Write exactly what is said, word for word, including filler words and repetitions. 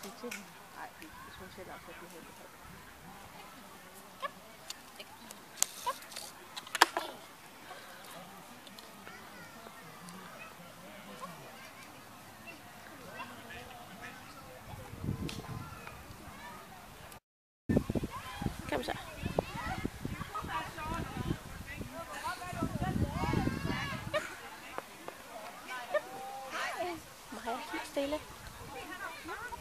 sige til hende? Nej, hvis hun selv også vil have det. Kom så. Maja, helt stille.